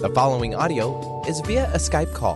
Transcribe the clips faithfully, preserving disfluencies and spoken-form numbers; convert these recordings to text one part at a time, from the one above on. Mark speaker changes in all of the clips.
Speaker 1: The following audio is via a Skype call.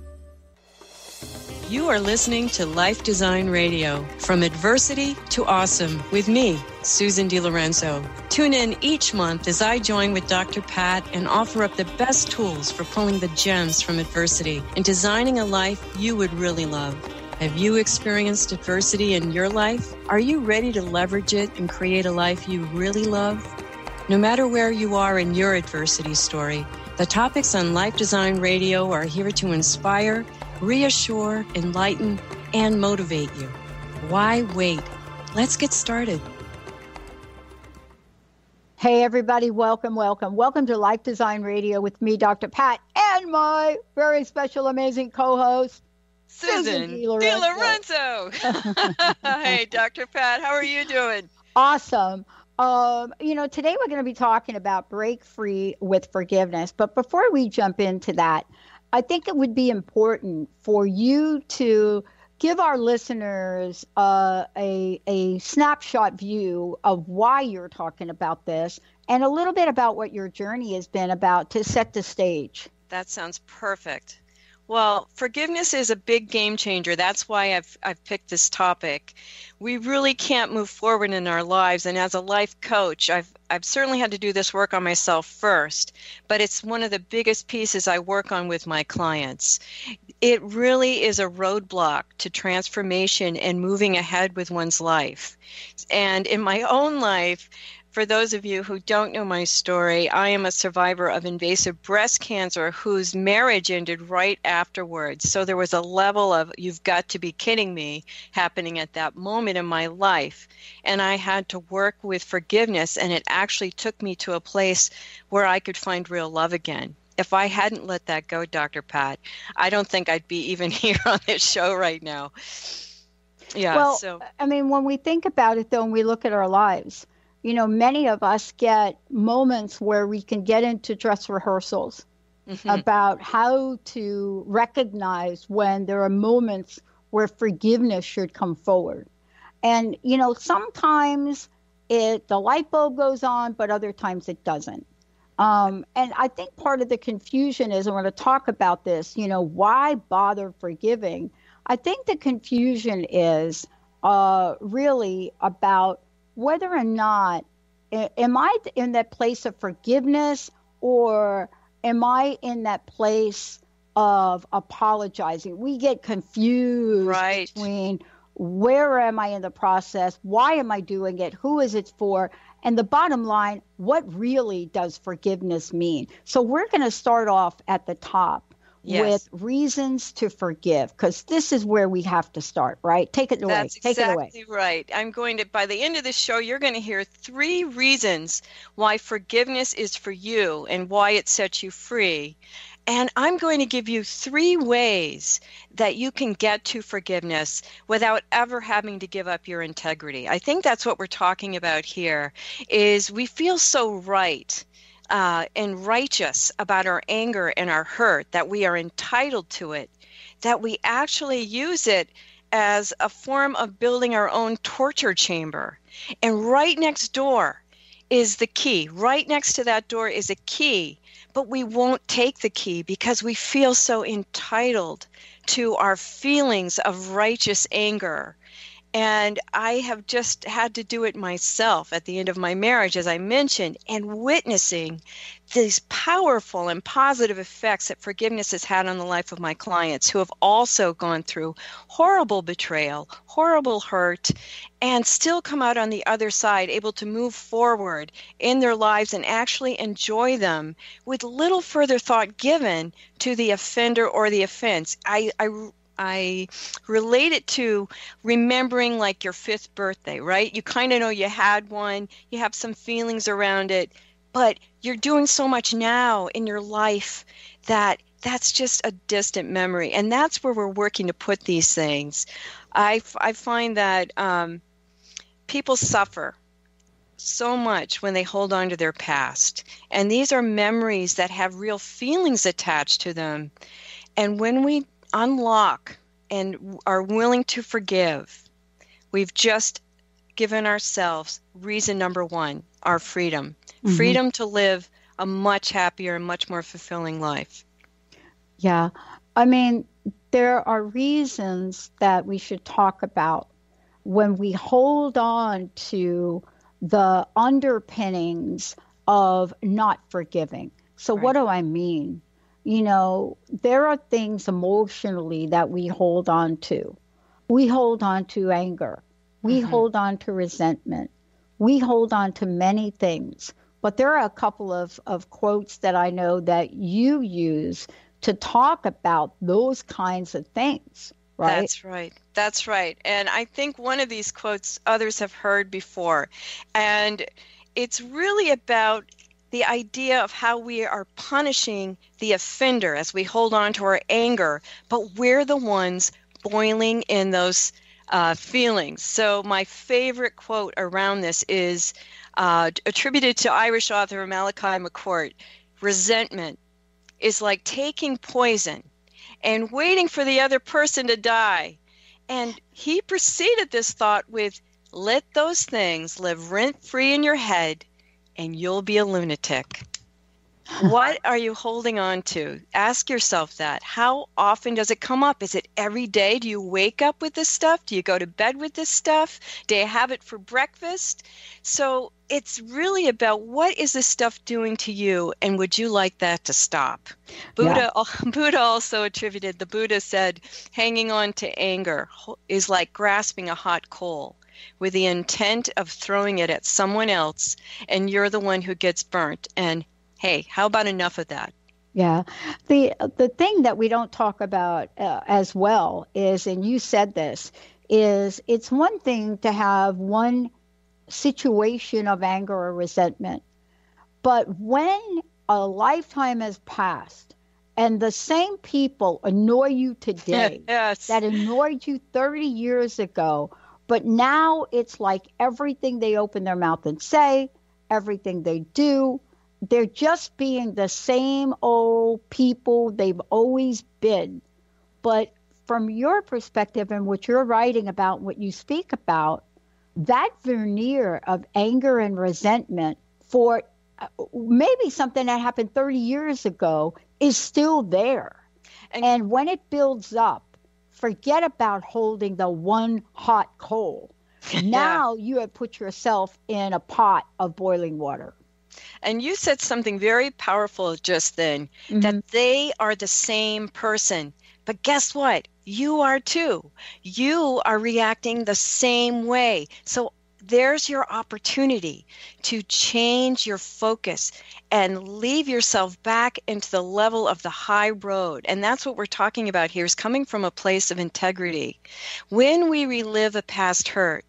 Speaker 2: You are listening to Life Design Radio, From Adversity to Awesome, with me, Susan D. Lorenzo. Tune in each month as I join with Doctor Pat and offer up the best tools for pulling the gems from adversity and designing a life you would really love. Have you experienced adversity in your life? Are you ready to leverage it and create a life you really love? No matter where you are in your adversity story, the topics on Life Design Radio are here to inspire, reassure, enlighten, and motivate you. Why wait? Let's get started.
Speaker 3: Hey, everybody. Welcome, welcome. Welcome to Life Design Radio with me, Doctor Pat, and my very special, amazing co-host,
Speaker 2: Susan, Susan D. Lorenzo. D. Lorenzo. Hey, Doctor Pat, how are you doing?
Speaker 3: Awesome. Um, you know, today we're going to be talking about break free with forgiveness. But before we jump into that, I think it would be important for you to give our listeners uh, a, a snapshot view of why you're talking about this and a little bit about what your journey has been about to set the stage.
Speaker 2: That sounds perfect. Well, forgiveness is a big game changer. That's why I've I've picked this topic. We really can't move forward in our lives, and as a life coach, I've I've certainly had to do this work on myself first, but it's one of the biggest pieces I work on with my clients. It really is a roadblock to transformation and moving ahead with one's life. And in my own life, for those of you who don't know my story, I am a survivor of invasive breast cancer whose marriage ended right afterwards. So there was a level of, you've got to be kidding me, happening at that moment in my life. And I had to work with forgiveness, and it actually took me to a place where I could find real love again. If I hadn't let that go, Doctor Pat, I don't think I'd be even here on this show right now. Yeah.
Speaker 3: Well,
Speaker 2: so.
Speaker 3: I mean, when we think about it, though, and we look at our lives, you know, many of us get moments where we can get into dress rehearsals mm-hmm. about how to recognize when there are moments where forgiveness should come forward. And, you know, sometimes it the light bulb goes on, but other times it doesn't. Um, and I think part of the confusion is, and we're going to talk about this, you know, why bother forgiving? I think the confusion is uh, really about whether or not, am I in that place of forgiveness, or am I in that place of apologizing? We get confused
Speaker 2: right.
Speaker 3: between where am I in the process, why am I doing it, who is it for, and the bottom line, what really does forgiveness mean? So we're going to start off at the top.
Speaker 2: Yes.
Speaker 3: With reasons to forgive, because this is where we have to start, right? Take it away.
Speaker 2: That's
Speaker 3: Take
Speaker 2: exactly
Speaker 3: it away.
Speaker 2: right. I'm going to, by the end of this show, you're going to hear three reasons why forgiveness is for you and why it sets you free. And I'm going to give you three ways that you can get to forgiveness without ever having to give up your integrity. I think that's what we're talking about here, is we feel so right. Uh, and righteous about our anger and our hurt, that we are entitled to it, that we actually use it as a form of building our own torture chamber. And right next door is the key. Right next to that door is a key, but we won't take the key because we feel so entitled to our feelings of righteous anger. And I have just had to do it myself at the end of my marriage, as I mentioned, and witnessing these powerful and positive effects that forgiveness has had on the life of my clients who have also gone through horrible betrayal, horrible hurt, and still come out on the other side, able to move forward in their lives and actually enjoy them with little further thought given to the offender or the offense. I, I I relate it to remembering like your fifth birthday, right? You kind of know you had one, you have some feelings around it, but you're doing so much now in your life that that's just a distant memory. And that's where we're working to put these things. I, I find that um, people suffer so much when they hold on to their past. And these are memories that have real feelings attached to them. And when we unlock and are willing to forgive, we've just given ourselves reason number one, our freedom. Mm-hmm. Freedom to live a much happier and much more fulfilling life.
Speaker 3: Yeah. I mean, there are reasons that we should talk about when we hold on to the underpinnings of not forgiving. So, what
Speaker 2: Right.
Speaker 3: do I mean? You know, there are things emotionally that we hold on to. We hold on to anger. We
Speaker 2: Hmm.
Speaker 3: hold on to resentment. We hold on to many things. But there are a couple of, of quotes that I know that you use to talk about those kinds of things, right?
Speaker 2: That's right. That's right. And I think one of these quotes others have heard before. And it's really about the idea of how we are punishing the offender as we hold on to our anger, but we're the ones boiling in those uh, feelings. So my favorite quote around this is uh, attributed to Irish author Malachi McCourt. Resentment is like taking poison and waiting for the other person to die. And he preceded this thought with, let those things live rent-free in your head and you'll be a lunatic. What are you holding on to? Ask yourself that. How often does it come up? Is it every day? Do you wake up with this stuff? Do you go to bed with this stuff? Do you have it for breakfast? So it's really about what is this stuff doing to you, and would you like that to stop?
Speaker 3: Yeah.
Speaker 2: Buddha, Buddha also attributed, the Buddha said, hanging on to anger is like grasping a hot coal with the intent of throwing it at someone else, and you're the one who gets burnt. And hey, how about enough of that?
Speaker 3: Yeah. The the thing that we don't talk about uh, as well is, and you said this, is it's one thing to have one situation of anger or resentment, but when a lifetime has passed and the same people annoy you today
Speaker 2: Yes.
Speaker 3: that annoyed you thirty years ago, but now it's like everything they open their mouth and say, everything they do, they're just being the same old people they've always been. But from your perspective and what you're writing about, what you speak about, that veneer of anger and resentment for uh, maybe something that happened thirty years ago is still there.
Speaker 2: And,
Speaker 3: And when it builds up, forget about holding the one hot coal. Now you have put yourself in a pot of boiling water.
Speaker 2: And you said something very powerful just then,
Speaker 3: Mhm.
Speaker 2: that they are the same person. But guess what? You are too. You are reacting the same way. So there's your opportunity to change your focus and leave yourself back into the level of the high road. And that's what we're talking about here, is coming from a place of integrity. When we relive a past hurt,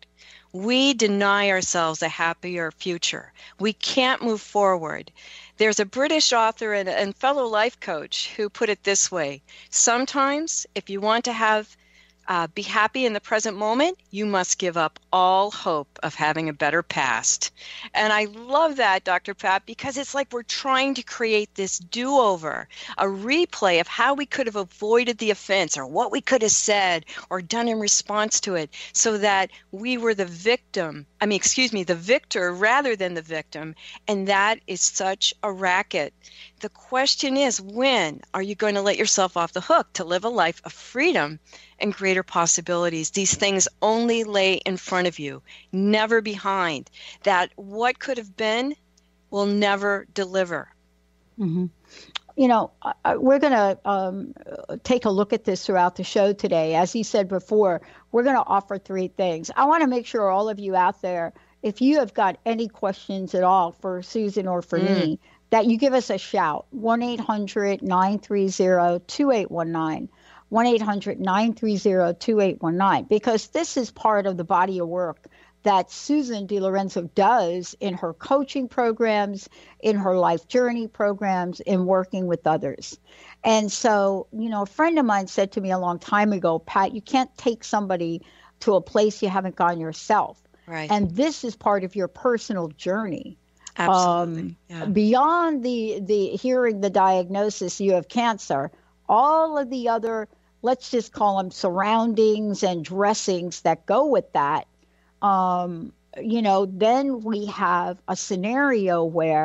Speaker 2: we deny ourselves a happier future. We can't move forward. There's a British author and, and fellow life coach who put it this way: sometimes, if you want to have uh, be happy in the present moment, you must give up all hope of having a better past. And I love that, Doctor Pat, because it's like we're trying to create this do-over, a replay of how we could have avoided the offense or what we could have said or done in response to it, so that we were the victim, I mean, excuse me, the victor rather than the victim. And that is such a racket. The question is, when are you going to let yourself off the hook to live a life of freedom and greater possibilities? These things only lay in front of you, never behind. That what could have been will never deliver.
Speaker 3: Mm-hmm. You know, I, we're going to um, take a look at this throughout the show today. As he said before, we're going to offer three things. I want to make sure all of you out there, if you have got any questions at all for Susan or for
Speaker 2: Mm.
Speaker 3: me, that you give us a shout, one eight hundred nine three zero two eight one nine, one eight hundred nine three zero two eight one nine, because this is part of the body of work that Susan DiLorenzo does in her coaching programs, in her life journey programs, in working with others. And so, you know, a friend of mine said to me a long time ago, Pat, you can't take somebody to a place you haven't gone yourself.
Speaker 2: Right.
Speaker 3: And this is part of your personal journey.
Speaker 2: Absolutely.
Speaker 3: Um,
Speaker 2: Yeah.
Speaker 3: Beyond the, the hearing the diagnosis, you have cancer, all of the other, let's just call them surroundings and dressings that go with that. Um, you know, then we have a scenario where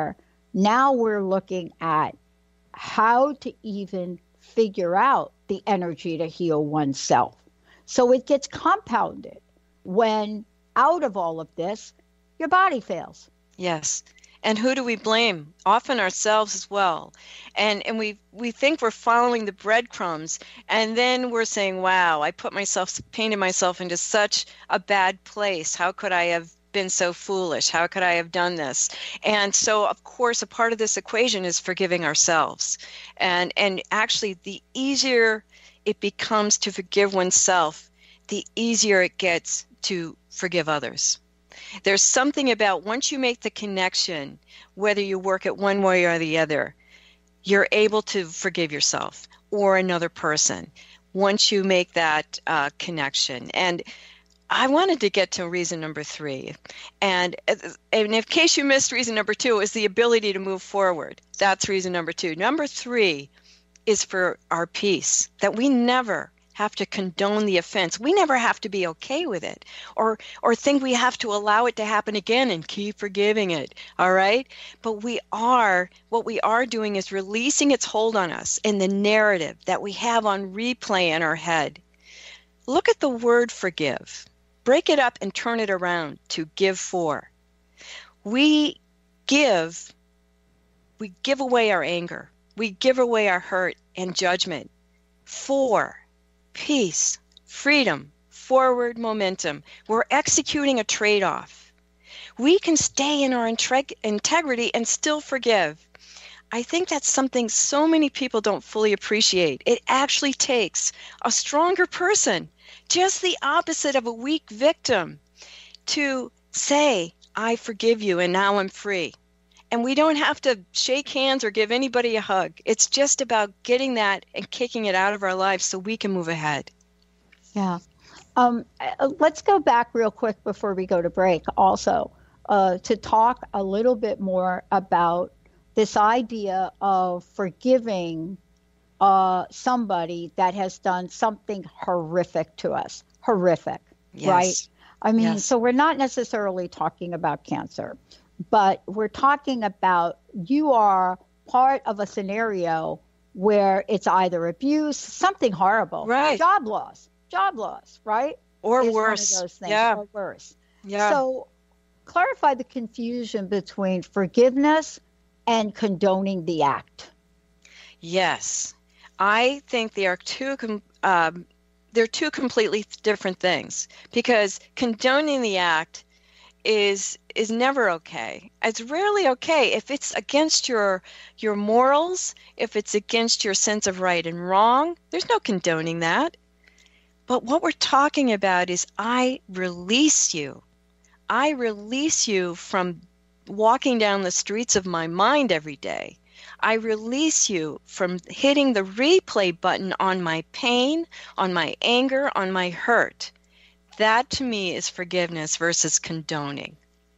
Speaker 3: Now we're looking at how to even figure out the energy to heal oneself. So it gets compounded when out of all of this, your body fails.
Speaker 2: Yes. And who do we blame? Often ourselves as well. And and we we think we're following the breadcrumbs, and then we're saying, wow, I put myself, painted myself into such a bad place. How could I have been so foolish? How could I have done this? And so, of course, a part of this equation is forgiving ourselves. And and actually, the easier it becomes to forgive oneself, the easier it gets to forgive others. There's something about once you make the connection, whether you work it one way or the other, you're able to forgive yourself or another person once you make that uh, connection. And I wanted to get to reason number three. And, and in case you missed reason number two, is the ability to move forward. That's reason number two. Number three is for our peace, that we never have to condone the offense. We never have to be okay with it or or think we have to allow it to happen again and keep forgiving it, all right? But we are, what we are doing is releasing its hold on us and the narrative that we have on replay in our head. Look at the word forgive. Break it up and turn it around to give for. We give, we give away our anger. We give away our hurt and judgment for peace, freedom, forward momentum. We're executing a trade-off. We can stay in our integ- integrity and still forgive. I think that's something so many people don't fully appreciate. It actually takes a stronger person, just the opposite of a weak victim, to say, I forgive you and now I'm free. And we don't have to shake hands or give anybody a hug. It's just about getting that and kicking it out of our lives so we can move ahead.
Speaker 3: Yeah. Um, let's go back real quick before we go to break also uh, to talk a little bit more about this idea of forgiving uh, somebody that has done something horrific to us. Horrific,
Speaker 2: yes.
Speaker 3: Right? I mean,
Speaker 2: yes.
Speaker 3: So we're not necessarily talking about cancer. But we're talking about you are part of a scenario where it's either abuse, something horrible,
Speaker 2: right?
Speaker 3: Job loss, job loss, right?
Speaker 2: Or
Speaker 3: is
Speaker 2: worse.
Speaker 3: One of those things,
Speaker 2: yeah.
Speaker 3: Or worse.
Speaker 2: Yeah.
Speaker 3: So clarify the confusion between forgiveness and condoning the act.
Speaker 2: Yes. I think they are two com- um, they're two completely different things, because condoning the act is is never okay. It's rarely okay if it's against your your morals, if it's against your sense of right and wrong. There's no condoning that. But what we're talking about is I release you. I release you from walking down the streets of my mind every day. I release you from hitting the replay button on my pain, on my anger, on my hurt. That to me is forgiveness versus condoning.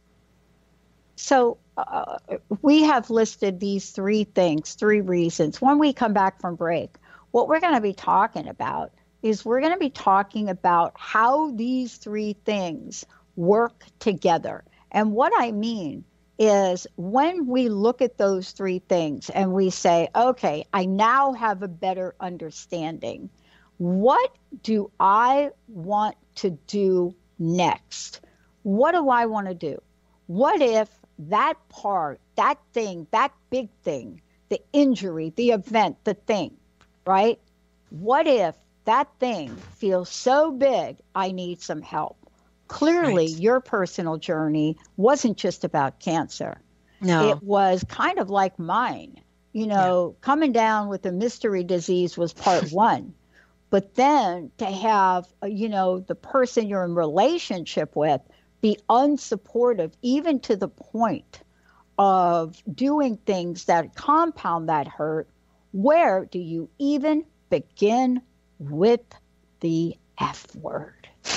Speaker 3: So uh, we have listed these three things, three reasons. When we come back from break, what we're going to be talking about is we're going to be talking about how these three things work together. And what I mean is when we look at those three things and we say, okay, I now have a better understanding. What do I want to do next? What do I want to do? What if that part, that thing, that big thing, the injury, the event, the thing, right? What if that thing feels so big, I need some help? Clearly,
Speaker 2: Right.
Speaker 3: Your personal journey wasn't just about cancer.
Speaker 2: No.
Speaker 3: It was kind of like mine. You know, yeah. Coming down with a mystery disease was part one. But then to have, you know, the person you're in relationship with be unsupportive, even to the point of doing things that compound that hurt, where do you even begin with the F word?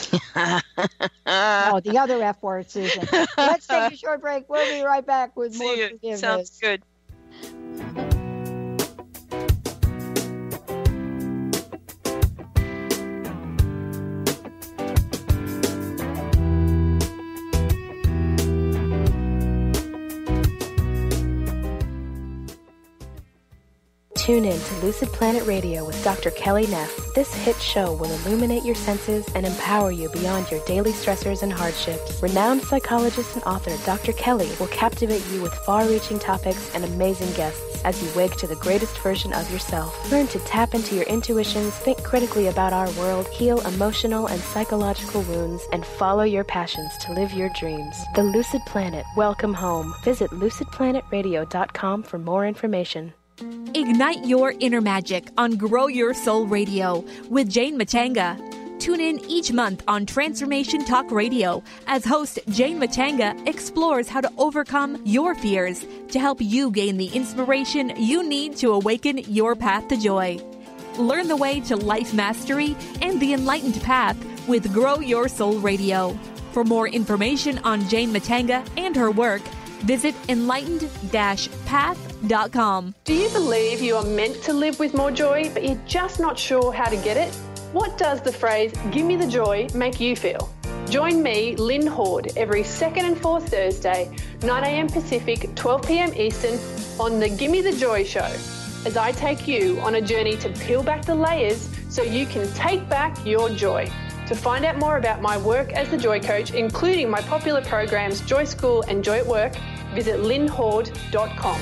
Speaker 3: Oh, the other F word, Susan. Let's take a short break. We'll be right back with
Speaker 2: See
Speaker 3: more
Speaker 2: you.
Speaker 3: forgiveness.
Speaker 2: Sounds good.
Speaker 4: Tune in to Lucid Planet Radio with Doctor Kelly Neff. This hit show will illuminate your senses and empower you beyond your daily stressors and hardships. Renowned psychologist and author Doctor Kelly will captivate you with far-reaching topics and amazing guests as you wake to the greatest version of yourself. Learn to tap into your intuitions, think critically about our world, heal emotional and psychological wounds, and follow your passions to live your dreams. The Lucid Planet. Welcome home. Visit lucid planet radio dot com for more information.
Speaker 5: Ignite your inner magic on Grow Your Soul Radio with Jane Matanga. Tune in each month on Transformation Talk Radio as host Jane Matanga explores how to overcome your fears to help you gain the inspiration you need to awaken your path to joy. Learn the way to life mastery and the enlightened path with Grow Your Soul Radio. For more information on Jane Matanga and her work, visit enlightened dash path dot com.
Speaker 6: Do you believe you are meant to live with more joy, but you're just not sure how to get it? What does the phrase, "give me the joy," make you feel? Join me, Lynn Horde, every second and fourth Thursday, nine a.m. Pacific, twelve p.m. Eastern, on the Gimme the Joy Show, as I take you on a journey to peel back the layers so you can take back your joy. To find out more about my work as the Joy Coach, including my popular programs Joy School and Joy at Work, visit lynn horde dot com.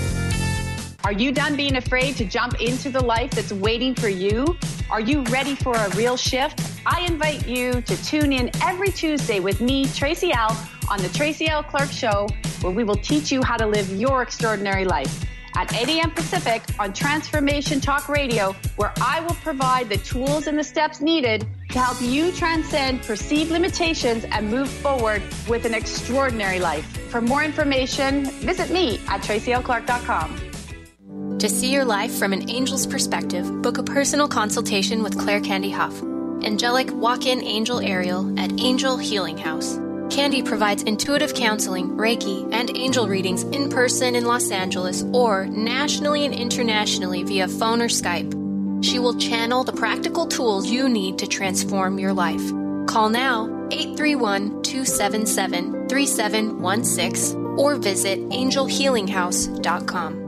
Speaker 7: Are you done being afraid to jump into the life that's waiting for you? Are you ready for a real shift? I invite you to tune in every Tuesday with me, Tracy L., on the Tracy L. Clark Show, where we will teach you how to live your extraordinary life. At eight a.m. Pacific on Transformation Talk Radio, where I will provide the tools and the steps needed to help you transcend perceived limitations and move forward with an extraordinary life. For more information, visit me at tracy l clark dot com.
Speaker 8: To see your life from an angel's perspective, book a personal consultation with Claire Candy Huff, Angelic Walk-In Angel Ariel at Angel Healing House. Candy provides intuitive counseling, Reiki, and angel readings in person in Los Angeles or nationally and internationally via phone or Skype. She will channel the practical tools you need to transform your life. Call now, eight three one, two seven seven, three seven one six, or visit angel healing house dot com.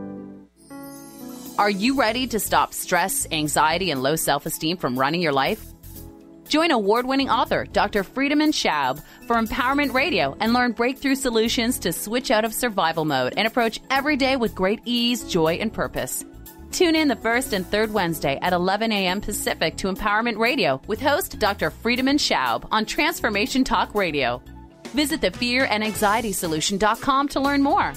Speaker 9: Are you ready to stop stress, anxiety, and low self-esteem from running your life? Join award-winning author Doctor Friedemann Schaub for Empowerment Radio and learn breakthrough solutions to switch out of survival mode and approach every day with great ease, joy, and purpose. Tune in the first and third Wednesday at eleven a.m. Pacific to Empowerment Radio with host Doctor Friedemann Schaub on Transformation Talk Radio. Visit the fear and anxiety solution dot com to learn more.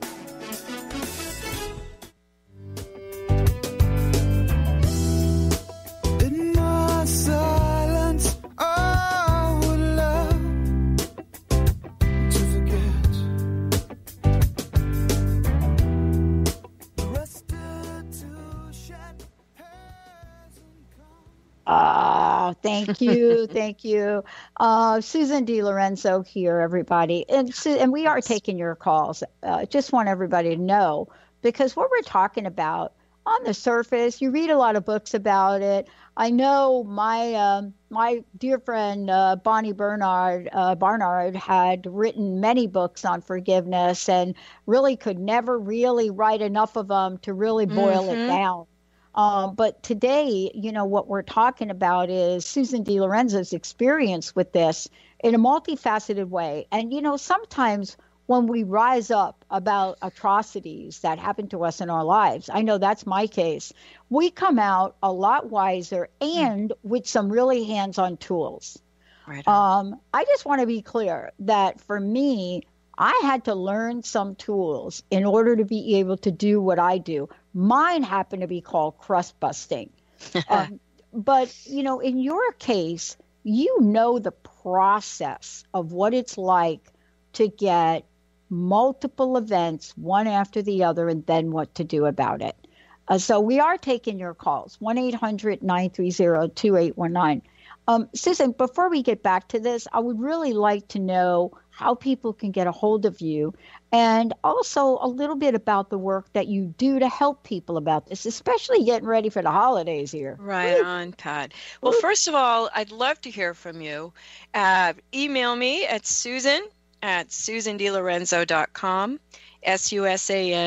Speaker 3: Oh, thank you. Thank you. Uh, Susan D. Lorenzo here, everybody. And, Su- and we are taking your calls. Uh, just want everybody to know, because what we're talking about on the surface, you read a lot of books about it. I know my um, my dear friend uh, Bonnie Bernard uh, Barnard had written many books on forgiveness and really could never really write enough of them to really boil mm-hmm. it down. Um, but today, you know, what we're talking about is Susan D. Lorenzo's experience with this in a multifaceted way. And, you know, sometimes when we rise up about atrocities that happen to us in our lives, I know that's my case, we come out a lot wiser and with some really hands-on tools. Right on. Um, I just want to be clear that for me, I had to learn some tools in order to be able to do what I do. Mine happened to be called crust busting. um, but, you know, in your case, you know the process of what it's like to get multiple events, one after the other, and then what to do about it. Uh, so we are taking your calls, one eight hundred nine three zero two eight one nine. Um, Susan, before we get back to this, I would really like to know how people can get a hold of you, and also a little bit about the work that you do to help people about this, especially getting ready for the holidays here.
Speaker 2: Right Woo. on, Pat. Well, Woo. first of all, I'd love to hear from you. Uh, email me at Susan at susan d lorenzo dot com, S U S A N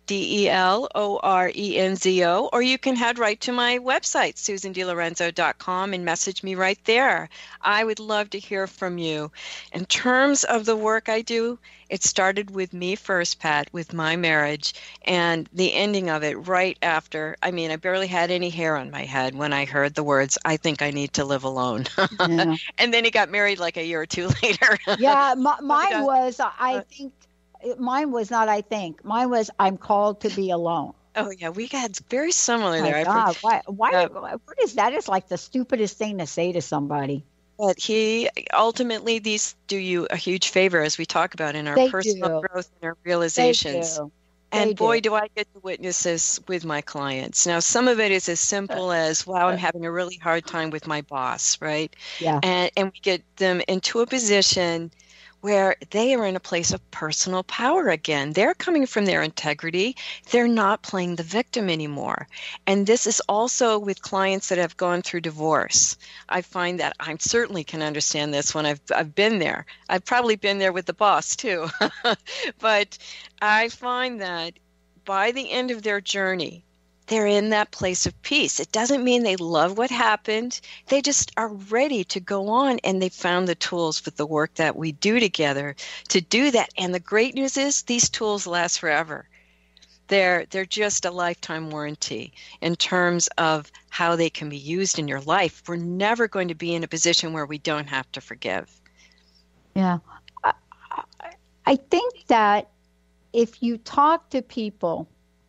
Speaker 2: D E L O R E N Z O, or you can head right to my website, susan de lorenzo dot com, and message me right there. I would love to hear from you. In terms of the work I do, it started with me first, Pat, with my marriage, and the ending of it right after. I mean, I barely had any hair on my head when I heard the words, I think I need to live alone. Yeah. And then he got married like a year or two later.
Speaker 3: Yeah, my, mine was, I think, mine was not, I think. Mine was, I'm called to be alone.
Speaker 2: Oh, yeah, we got very similar
Speaker 3: oh
Speaker 2: there.
Speaker 3: My God, why, why, uh, what is that? Is like the stupidest thing to say to somebody.
Speaker 2: But he, ultimately, these do you a huge favor, as we talk about in our
Speaker 3: they
Speaker 2: personal
Speaker 3: do.
Speaker 2: growth and our realizations.
Speaker 3: They do.
Speaker 2: And
Speaker 3: they
Speaker 2: boy,
Speaker 3: do.
Speaker 2: do I get to witness this with my clients. Now, some of it is as simple as, wow, I'm having a really hard time with my boss, right?
Speaker 3: Yeah.
Speaker 2: And, and we get them into a position where they are in a place of personal power again. They're coming from their integrity. They're not playing the victim anymore. And this is also with clients that have gone through divorce. I find that I certainly can understand this when I've I've been there. I've probably been there with the boss too. But I find that by the end of their journey, they're in that place of peace. It doesn't mean they love what happened. They just are ready to go on, and they found the tools with the work that we do together to do that. And the great news is these tools last forever. They're, they're just a lifetime warranty in terms of how they can be used in your life. We're never going to be in a position where we don't have to forgive.
Speaker 3: Yeah. I, I think that if you talk to people,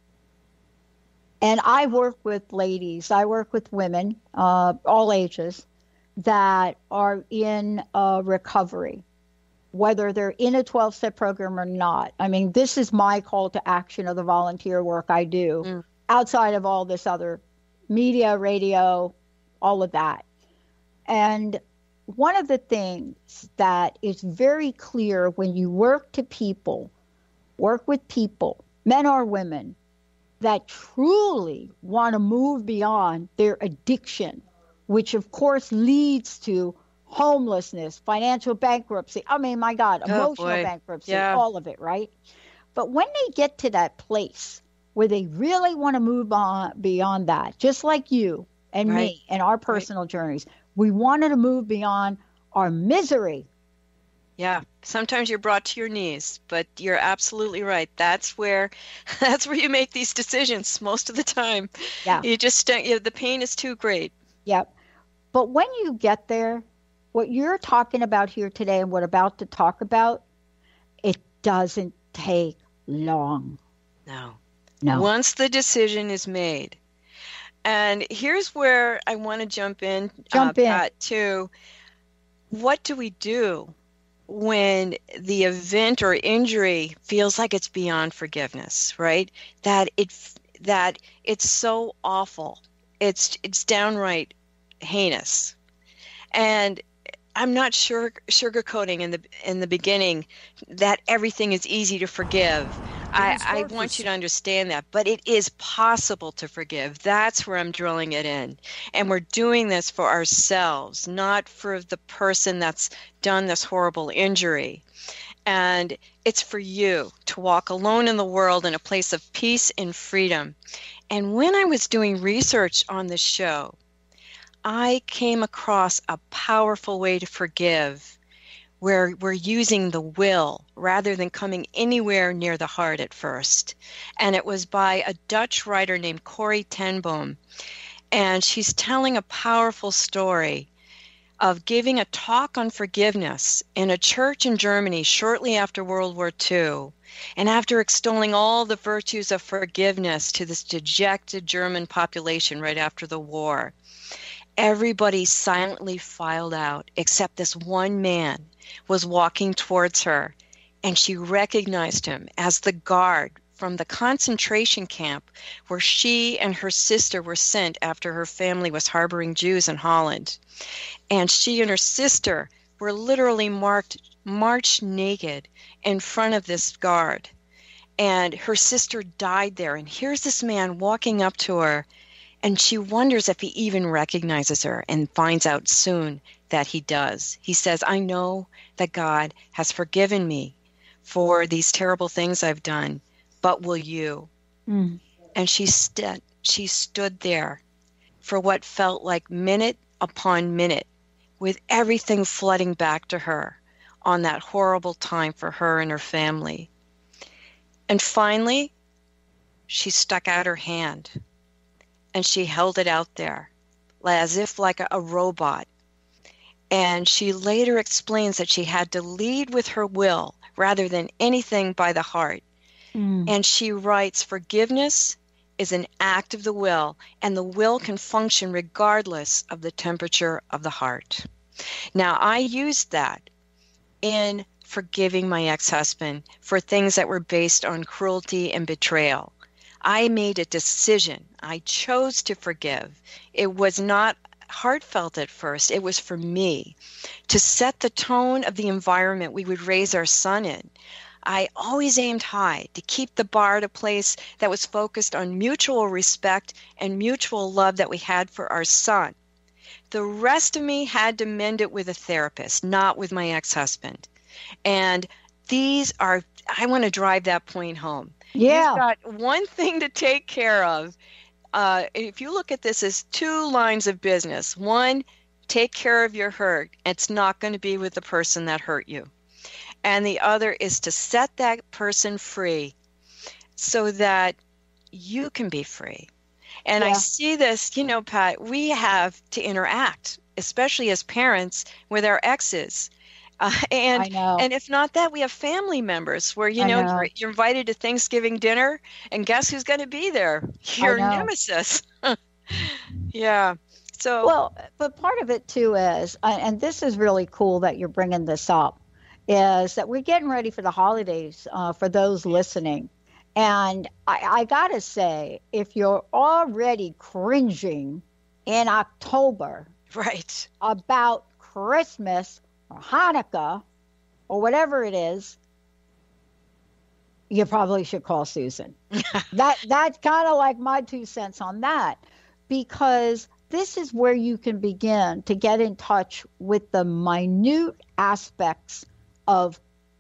Speaker 3: and I work with ladies, I work with women, uh, all ages, that are in uh, recovery, whether they're in a twelve-step program or not. I mean, this is my call to action of the volunteer work I do, mm. outside of all this other media, radio, all of that. And one of the things that is very clear when you work to people, work with people, men or women, that truly want to move beyond their addiction, which of course leads to homelessness, financial bankruptcy. I mean, my God, emotional
Speaker 2: oh,
Speaker 3: bankruptcy,
Speaker 2: yeah.
Speaker 3: all of it, right? But when they get to that place where they really want to move on beyond that, just like you and
Speaker 2: right.
Speaker 3: me and our personal right. journeys, we wanted to move beyond our misery.
Speaker 2: Yeah, sometimes you're brought to your knees, but you're absolutely right. That's where, that's where you make these decisions most of the time.
Speaker 3: Yeah,
Speaker 2: you just you know, the pain is too great.
Speaker 3: Yep. But when you get there, what you're talking about here today and what about to talk about, it doesn't take long.
Speaker 2: No,
Speaker 3: no.
Speaker 2: Once the decision is made, and here's where I want to jump in.
Speaker 3: Jump
Speaker 2: uh,
Speaker 3: in.
Speaker 2: Pat, to what do we do when the event or injury feels like it's beyond forgiveness, right? That it that it's so awful. It's it's downright heinous. And I'm not sure sugarcoating in the in the beginning that everything is easy to forgive. I, I want you to understand that, but it is possible to forgive. That's where I'm drilling it in. And we're doing this for ourselves, not for the person that's done this horrible injury. And it's for you to walk alone in the world in a place of peace and freedom. And when I was doing research on this show, I came across a powerful way to forgive where we're using the will rather than coming anywhere near the heart at first. And it was by a Dutch writer named Corrie ten Boom. And she's telling a powerful story of giving a talk on forgiveness in a church in Germany shortly after World War Two. And after extolling all the virtues of forgiveness to this dejected German population right after the war, everybody silently filed out except this one man was walking towards her, and she recognized him as the guard from the concentration camp where she and her sister were sent after her family was harboring Jews in Holland. And she and her sister were literally marked, marched naked in front of this guard. And her sister died there. And here's this man walking up to her, and she wonders if he even recognizes her, and finds out soon that he does. He says, I know that God has forgiven me for these terrible things I've done, but will you?
Speaker 3: Mm.
Speaker 2: And she stood, she stood there for what felt like minute upon minute, with everything flooding back to her on that horrible time for her and her family. And finally, she stuck out her hand, and she held it out there as if like a, a robot. And she later explains that she had to lead with her will rather than anything by the heart.
Speaker 3: Mm.
Speaker 2: And she writes, forgiveness is an act of the will, and the will can function regardless of the temperature of the heart. Now, I used that in forgiving my ex-husband for things that were based on cruelty and betrayal. I made a decision. I chose to forgive. It was not heartfelt at first. It was for me to set the tone of the environment we would raise our son in. I always aimed high to keep the bar at a place that was focused on mutual respect and mutual love that we had for our son. The rest of me had to mend it with a therapist, not with my ex-husband. And these are, I want to drive that point home.
Speaker 3: Yeah.
Speaker 2: You've got one thing to take care of. Uh, if you look at this as two lines of business, one, take care of your hurt. It's not going to be with the person that hurt you. And the other is to set that person free so that you can be free. And
Speaker 3: Yeah.
Speaker 2: I see this, you know, Pat, we have to interact, especially as parents, with our exes. Uh, and
Speaker 3: I know.
Speaker 2: and if not that, we have family members where, you
Speaker 3: I
Speaker 2: know,
Speaker 3: know.
Speaker 2: You're, you're invited to Thanksgiving dinner, and guess who's going to be there? Your
Speaker 3: know.
Speaker 2: nemesis. Yeah. So,
Speaker 3: Well, but part of it too is, uh, and this is really cool that you're bringing this up, is that we're getting ready for the holidays uh, for those listening. And I, I got to say, if you're already cringing in October
Speaker 2: right.
Speaker 3: about Christmas or Hanukkah or whatever it is, you probably should call Susan. that That's kind of like my two cents on that, because this is where you can begin to get in touch with the minute aspects of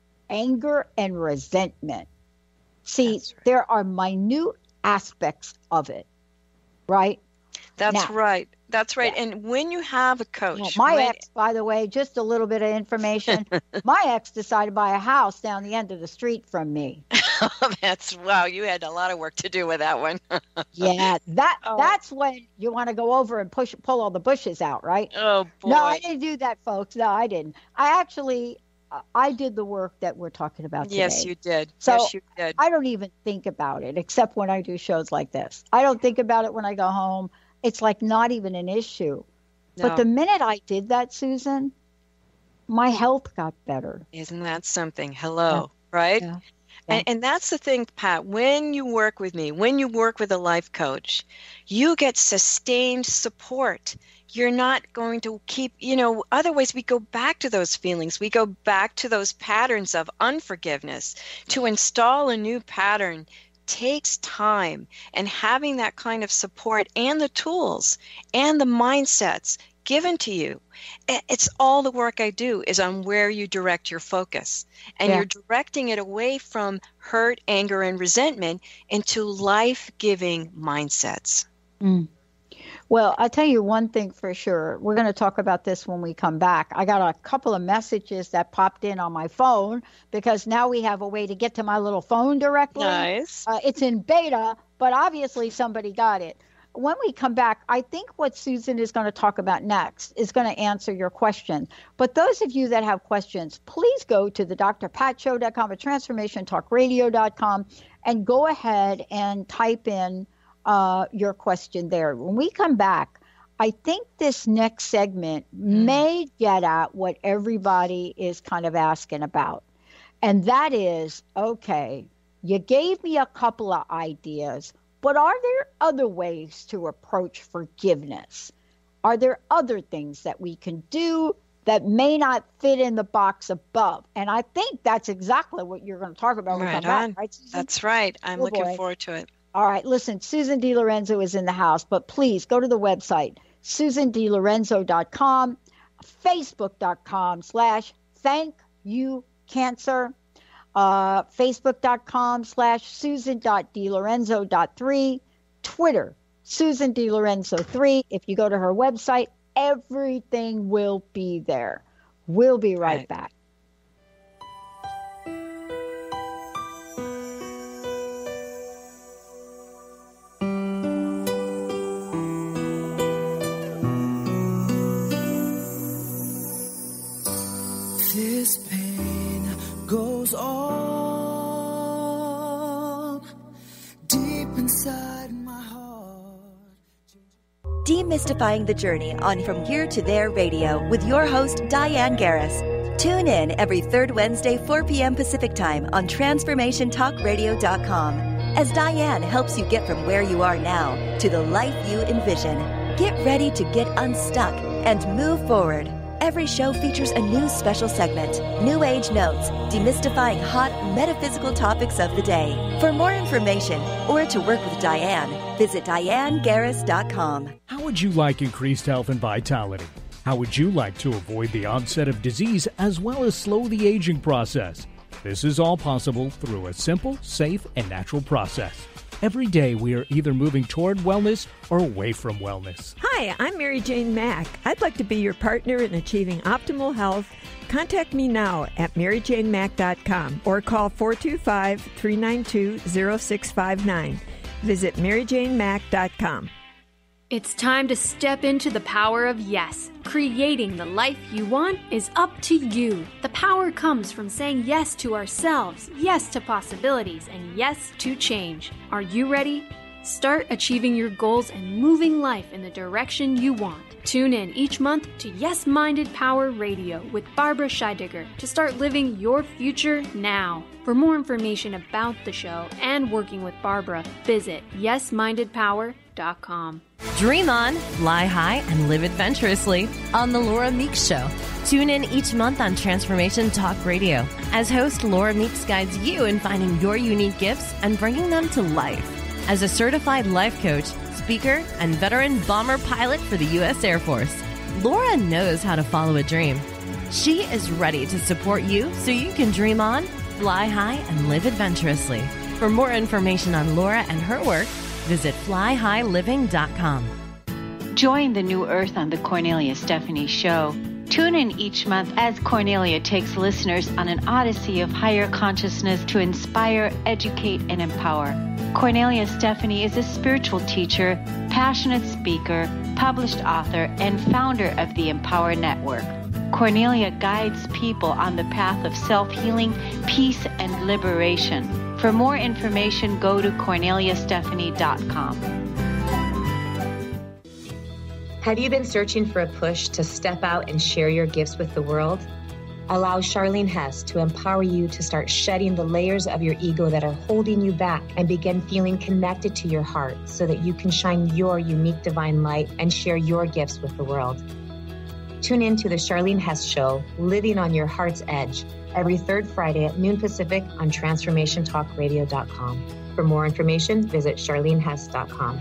Speaker 3: anger and resentment. See,
Speaker 2: That's right.
Speaker 3: there are minute aspects of it, right?
Speaker 2: That's
Speaker 3: Now-
Speaker 2: right. That's right.
Speaker 3: Yeah.
Speaker 2: And when you have a coach,
Speaker 3: Well, my
Speaker 2: when-
Speaker 3: ex, by the way, just a little bit of information. My ex decided to buy a house down the end of the street from me.
Speaker 2: that's wow, you had a lot of work to do with that one.
Speaker 3: Yeah, that
Speaker 2: Oh.
Speaker 3: that's when you want to go over and push pull all the bushes out, right?
Speaker 2: Oh boy.
Speaker 3: No, I didn't do that, folks. No, I didn't. I actually, uh, I did the work that we're talking about today.
Speaker 2: Yes, you did.
Speaker 3: So,
Speaker 2: yes, you did.
Speaker 3: I don't even think about it except when I do shows like this. I don't think about it when I go home. It's like not even an issue.
Speaker 2: No.
Speaker 3: But the minute I did that, Susan, my health got better.
Speaker 2: Isn't that something? Hello, right?
Speaker 3: Yeah.
Speaker 2: And, and that's the thing, Pat, when you work with me, when you work with a life coach, you get sustained support. You're not going to keep, you know, otherwise we go back to those feelings. We go back to those patterns of unforgiveness. To install a new pattern takes time, and having that kind of support and the tools and the mindsets given to you, it's all the work I do is on where you direct your focus, and
Speaker 3: Yeah.
Speaker 2: you're directing it away from hurt, anger, and resentment into life-giving mindsets.
Speaker 3: Mm. Well, I'll tell you one thing for sure. We're going to talk about this when we come back. I got a couple of messages that popped in on my phone because now we have a way to get to my little phone directly.
Speaker 2: Nice.
Speaker 3: Uh, it's in beta, but obviously somebody got it. When we come back, I think what Susan is going to talk about next is going to answer your question. But those of you that have questions, please go to the d r pat show dot com or transformation talk radio dot com and go ahead and type in uh, your question there. When we come back, I think this next segment
Speaker 2: Mm.
Speaker 3: may get at what everybody is kind of asking about. And that is, okay, you gave me a couple of ideas, but are there other ways to approach forgiveness? Are there other things that we can do that may not fit in the box above? And I think that's exactly what you're going to talk about when we
Speaker 2: Right
Speaker 3: come
Speaker 2: on.
Speaker 3: back, right, Susan?
Speaker 2: That's right. I'm
Speaker 3: Oh,
Speaker 2: looking
Speaker 3: boy.
Speaker 2: forward to it.
Speaker 3: All right, listen, Susan D. Lorenzo is in the house, but please go to the website, susan d lorenzo dot com, facebook dot com slash thank you cancer. uh, Facebook.com slash Susan.DiLorenzo.3, Twitter, Susan DiLorenzo three. If you go to her website, everything will be there. We'll be right, right. back.
Speaker 10: This pain goes on deep inside my heart.
Speaker 11: Demystifying the journey on From Here to There Radio with your host, Diane Garris. Tune in every third Wednesday, four p.m. Pacific Time on transformation talk radio dot com as Diane helps you get from where you are now to the life you envision. Get ready to get unstuck and move forward. Every show features a new special segment, New Age Notes, demystifying hot metaphysical topics of the day. For more information or to work with Diane, visit diane garris dot com.
Speaker 12: How would you like increased health and vitality? How would you like to avoid the onset of disease as well as slow the aging process? This is all possible through a simple, safe, and natural process. Every day we are either moving toward wellness or away from wellness.
Speaker 13: Hi, I'm Mary Jane Mack. I'd like to be your partner in achieving optimal health. Contact me now at mary jane mack dot com or call four two five, three nine two, zero six five nine. Visit mary jane mack dot com.
Speaker 14: It's time to step into the power of yes. Creating the life you want is up to you. The power comes from saying yes to ourselves, yes to possibilities, and yes to change. Are you ready? Start achieving your goals and moving life in the direction you want. Tune in each month to Yes Minded Power Radio with Barbara Scheidegger to start living your future now. For more information about the show and working with Barbara, visit yes minded power dot com.
Speaker 15: Dream on, fly high, and live adventurously on The Laura Meeks Show. Tune in each month on Transformation Talk Radio as host Laura Meeks guides you in finding your unique gifts and bringing them to life. As a certified life coach, speaker, and veteran bomber pilot for the U S Air Force, Laura knows how to follow a dream. She is ready to support you so you can dream on, fly high, and live adventurously. For more information on Laura and her work, visit fly high living dot com.
Speaker 16: Join the new earth on the Cornelia Stephanie Show. Tune in each month as Cornelia takes listeners on an odyssey of higher consciousness to inspire, educate, and empower. Cornelia Stephanie is a spiritual teacher, passionate speaker, published author, and founder of the Empower Network. Cornelia guides people on the path of self-healing, peace, and liberation. For more information, go to cornelia stephanie dot com.
Speaker 17: Have you been searching for a push to step out and share your gifts with the world? Allow Charlene Hess to empower you to start shedding the layers of your ego that are holding you back and begin feeling connected to your heart so that you can shine your unique divine light and share your gifts with the world. Tune in to the Charlene Hess Show, Living on Your Heart's Edge, every third Friday at noon Pacific on transformation talk radio dot com. For more information, visit charlene hess dot com.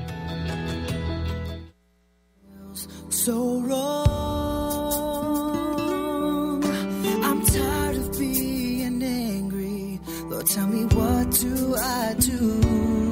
Speaker 10: So wrong. I'm tired of being angry. Lord, tell me, what do I do?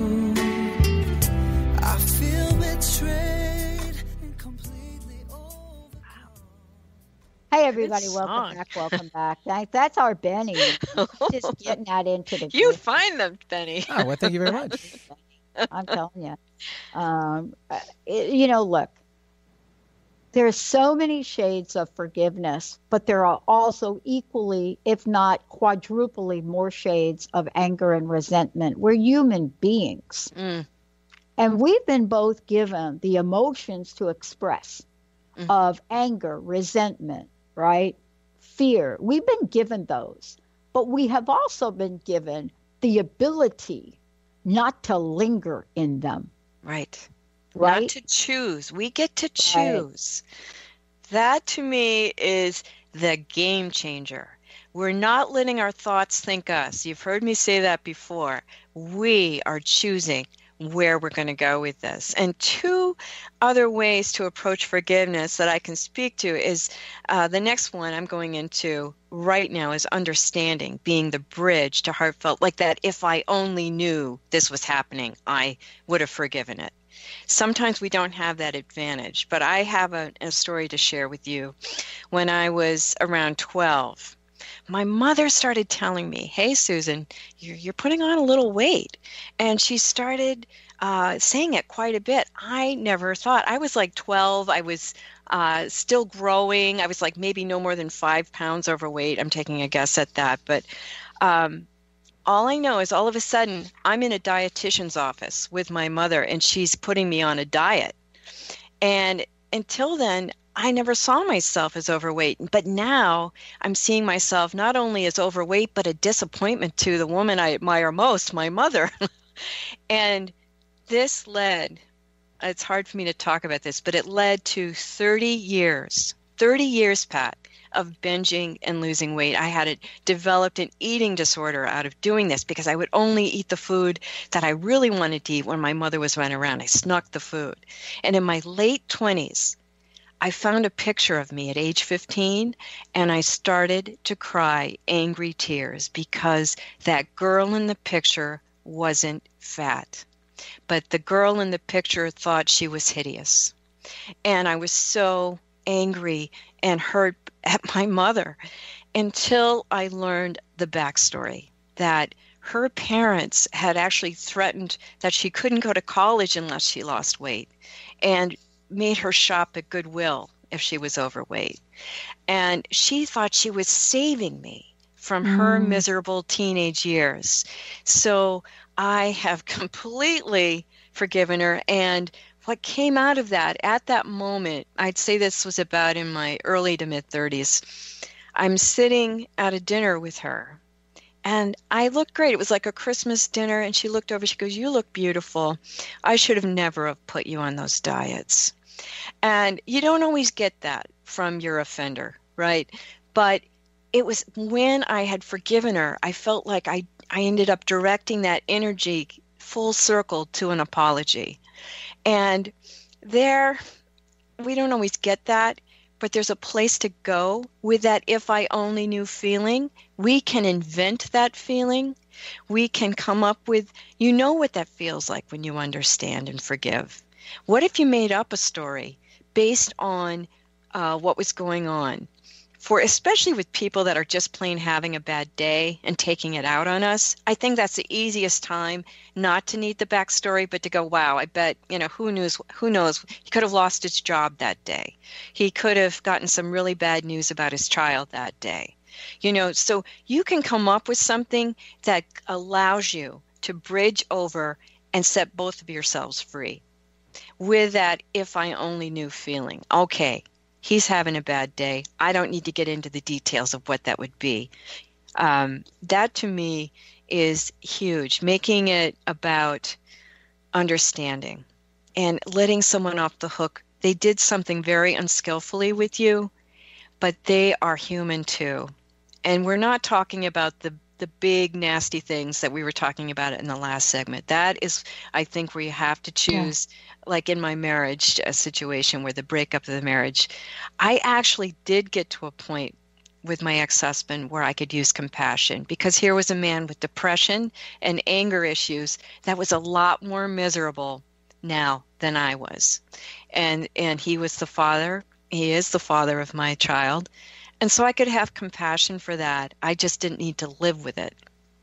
Speaker 10: I feel betrayed and completely over.
Speaker 3: Hey everybody, welcome back, welcome back. Thank, that's our Benny. Just getting that into the
Speaker 2: You find them, Benny.
Speaker 1: Oh, well, thank you very much.
Speaker 3: I'm telling you. Um, it, you know, look, there's so many shades of forgiveness, but there are also equally, if not quadruply more shades of anger and resentment. We're human beings. Mm. And we've been both given the emotions to express mm. of anger, resentment, right? Fear. We've been given those, but we have also been given the ability not to linger in them.
Speaker 2: Right.
Speaker 3: Right?
Speaker 2: Not to choose. We get to choose. Right. That to me is the game changer. We're not letting our thoughts think us. You've heard me say that before. We are choosing where we're going to go with this. And two other ways to approach forgiveness that I can speak to is uh, the next one I'm going into right now is understanding, being the bridge to heartfelt, like that if I only knew this was happening, I would have forgiven it. Sometimes we don't have that advantage, but I have a, a story to share with you. When I was around twelve, my mother started telling me, hey, Susan, you're, you're putting on a little weight. And she started uh, saying it quite a bit. I never thought. I was like twelve. I was uh, still growing. I was like maybe no more than five pounds overweight. I'm taking a guess at that. But um, all I know is all of a sudden I'm in a dietitian's office with my mother, and she's putting me on a diet. And until then, I never saw myself as overweight, but now I'm seeing myself not only as overweight, but a disappointment to the woman I admire most, my mother. And this led, it's hard for me to talk about this, but it led to thirty years, thirty years, Pat, of binging and losing weight. I had it, developed an eating disorder out of doing this because I would only eat the food that I really wanted to eat when my mother was running around. I snuck the food. And in my late twenties, I found a picture of me at age fifteen, and I started to cry angry tears because that girl in the picture wasn't fat. But the girl in the picture thought she was hideous. And I was so angry and hurt at my mother until I learned the backstory, that her parents had actually threatened that she couldn't go to college unless she lost weight, and made her shop at Goodwill if she was overweight. And she thought she was saving me from mm. her miserable teenage years. So I have completely forgiven her. And what came out of that, at that moment, I'd say this was about in my early to mid-thirties, I'm sitting at a dinner with her. And I looked great. It was like a Christmas dinner. And she looked over, she goes, you look beautiful. I should have never have put you on those diets. And you don't always get that from your offender, right? But it was when I had forgiven her, I felt like I, I ended up directing that energy full circle to an apology. And there, we don't always get that, but there's a place to go with that if I only knew feeling. We can invent that feeling. We can come up with, you know what that feels like when you understand and forgive. What if you made up a story based on uh, what was going on? For especially with people that are just plain having a bad day and taking it out on us, I think that's the easiest time not to need the backstory, but to go, wow, I bet, you know, who knows, who knows, he could have lost his job that day. He could have gotten some really bad news about his child that day. You know, so you can come up with something that allows you to bridge over and set both of yourselves free with that if I only knew feeling. Okay, he's having a bad day. I don't need to get into the details of what that would be. Um, that to me is huge, making it about understanding and letting someone off the hook. They did something very unskillfully with you, but they are human too. And we're not talking about the the big nasty things that we were talking about in the last segment. That is, I think, where you have to choose, yeah. Like in my marriage a situation where the breakup of the marriage, I actually did get to a point with my ex-husband where I could use compassion, because here was a man with depression and anger issues that was a lot more miserable now than I was. And and he was the father, he is the father of my child. And so I could have compassion for that. I just didn't need to live with it.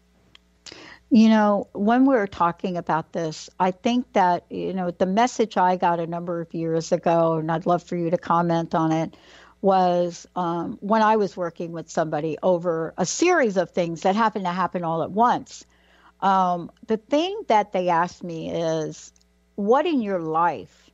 Speaker 3: You know, when we were talking about this, I think that, you know, the message I got a number of years ago, and I'd love for you to comment on it, was um, when I was working with somebody over a series of things that happened to happen all at once. Um, the thing that they asked me is, what in your life,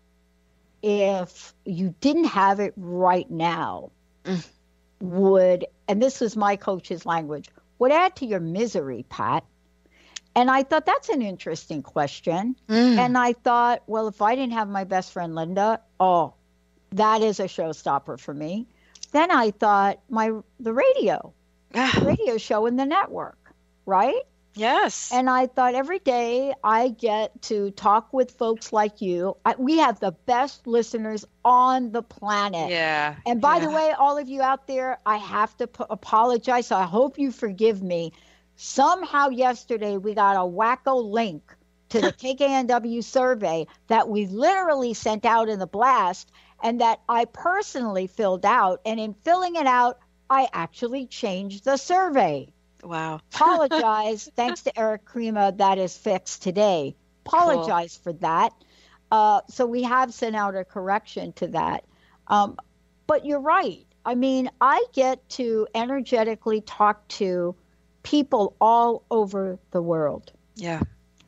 Speaker 3: if you didn't have it right now, mm. would, and this was my coach's language, would add to your misery, Pat? And I thought, that's an interesting question. Mm. And I thought, well, if I didn't have my best friend, Linda, oh, that is a showstopper for me. Then I thought, my the radio, the radio show in the network, right?
Speaker 2: Yes.
Speaker 3: And I thought every day I get to talk with folks like you. I, we have the best listeners on the planet.
Speaker 2: Yeah.
Speaker 3: And by
Speaker 2: yeah.
Speaker 3: the way, all of you out there, I have to p- apologize. So I hope you forgive me. Somehow yesterday we got a wacko link to the K K N W survey that we literally sent out in the blast and that I personally filled out. And in filling it out, I actually changed the survey.
Speaker 2: Wow.
Speaker 3: Apologize. Thanks to Eric Crema, that is fixed today. Apologize cool. for that. Uh, so we have sent out a correction to that. Um, but you're right. I mean, I get to energetically talk to people all over the world.
Speaker 2: Yeah.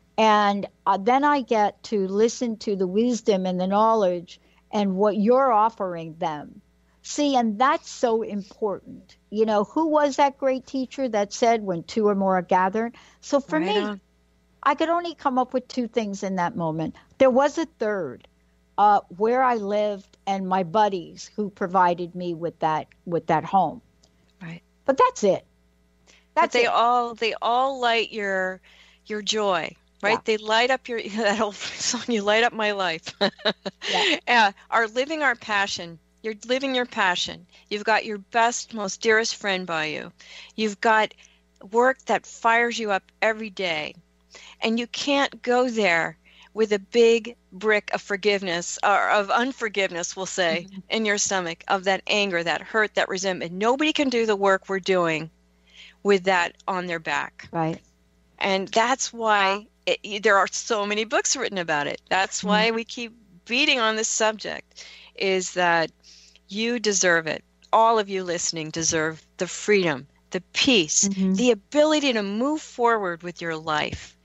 Speaker 3: And uh, then I get to listen to the wisdom and the knowledge and what you're offering them. See, and that's so important. You know, who was that great teacher that said when two or more are gathered? So for
Speaker 2: right
Speaker 3: me,
Speaker 2: on.
Speaker 3: I could only come up with two things in that moment. There was a third, uh, where I lived and my buddies who provided me with that with that home.
Speaker 2: Right.
Speaker 3: But that's it. That's
Speaker 2: but they
Speaker 3: it.
Speaker 2: all they all light your your joy. Right?
Speaker 3: Yeah.
Speaker 2: They light up your, that old song, you light up my life.
Speaker 3: yeah.
Speaker 2: uh, are living our passion. You're living your passion. You've got your best, most dearest friend by you. You've got work that fires you up every day. And you can't go there with a big brick of forgiveness, or of unforgiveness, we'll say, mm-hmm. in your stomach, of that anger, that hurt, that resentment. Nobody can do the work we're doing with that on their back.
Speaker 3: Right.
Speaker 2: And that's why it, there are so many books written about it. That's why we keep beating on this subject, is that you deserve it. All of you listening deserve the freedom, the peace, mm-hmm. the ability to move forward with your life.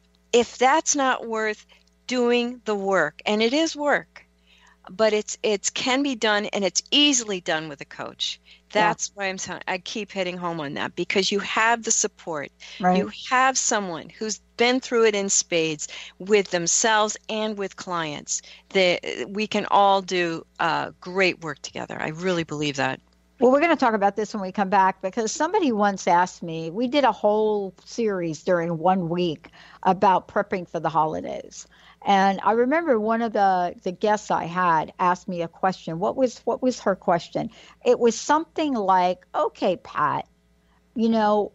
Speaker 2: If that's not worth doing the work, and it is work, but it's it's can be done, and it's easily done with a coach. That's yeah. why I'm t- I keep hitting home on that, because you have the support.
Speaker 3: Right.
Speaker 2: You have someone who's been through it in spades with themselves and with clients. That we can all do uh, great work together. I really believe that.
Speaker 3: Well, we're going to talk about this when we come back, because somebody once asked me, we did a whole series during one week about prepping for the holidays. And I remember one of the, the guests I had asked me a question. What was what was her question? It was something like, okay, Pat, you know,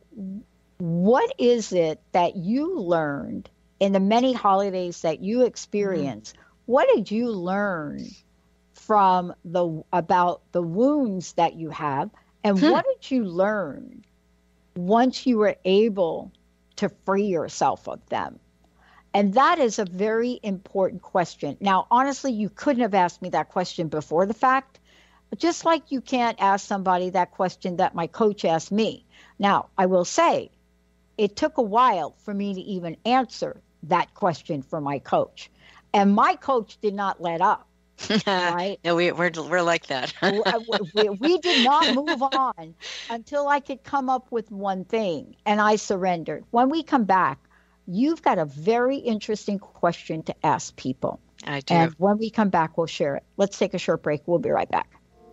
Speaker 3: what is it that you learned in the many holidays that you experienced? Mm-hmm. What did you learn from the about the wounds that you have? And hmm. what did you learn once you were able to free yourself of them? And that is a very important question. Now, honestly, you couldn't have asked me that question before the fact, just like you can't ask somebody that question that my coach asked me. Now, I will say, it took a while for me to even answer that question for my coach. And my coach did not let up. Right?
Speaker 2: No, we, we're we're like that.
Speaker 3: we, we did not move on until I could come up with one thing, and I surrendered. When we come back, you've got a very interesting question to ask people.
Speaker 2: I do.
Speaker 3: And when we come back, we'll share it. Let's take a short break. We'll be right back.